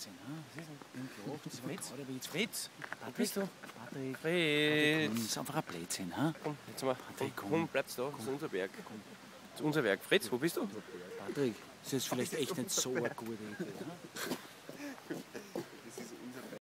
Blödsinn. Was ist denn? Das ist Fritz. Oder wie jetzt Fritz? Wo bist du? Patrick. Fritz. Das ist einfach ein Blödsinn. Ha? Komm, jetzt mal. Patrick, Komm, bleibst da. Das ist unser Werk. Das ist unser Werk. Fritz, wo bist du? Patrick, das ist vielleicht echt nicht so eine gute Idee. Ha?